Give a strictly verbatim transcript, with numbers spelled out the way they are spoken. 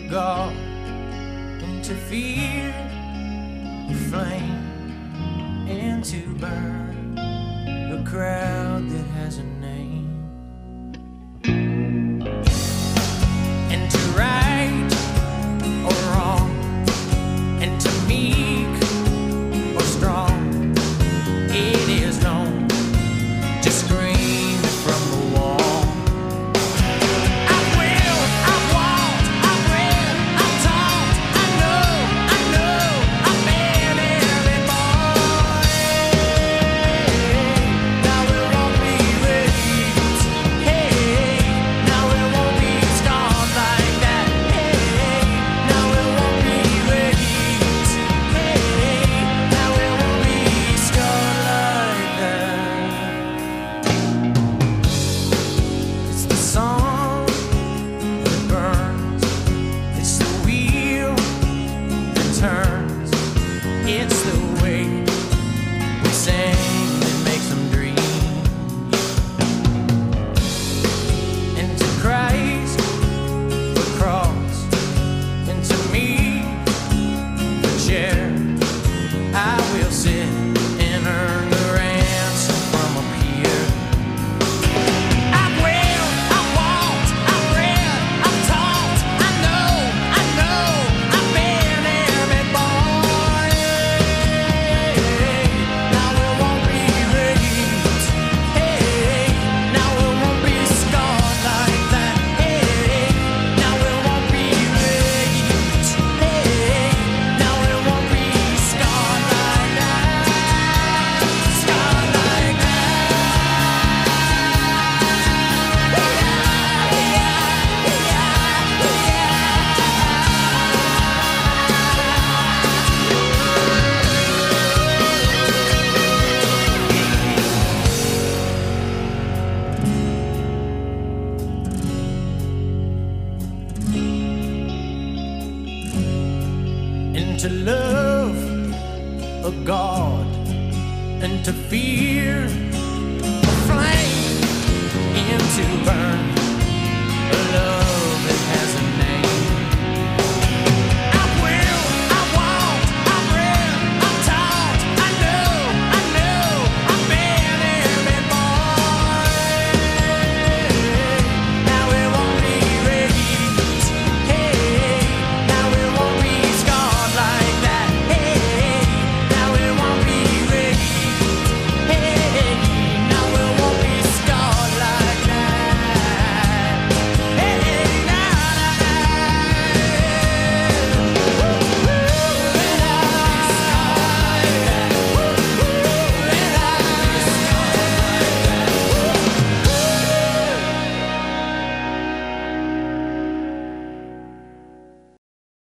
God, into fear, flame, and to burn a crowd that has a name. And to right or wrong, and to meek or strong, it is known to scream from the wall. It's the way we sing that makes them dream. And to Christ, the cross, and to me, the chair, I will sit and earn the ransom from a peer. I've read, I've walked, I've read, I've taught, I know, I know, I've been every boy. Now it won't be raped. Hey, now it won't be scarred like that. Hey, now it won't be raped. Hey, now it won't be scarred like that. Scarred like that. And to love a God and to fear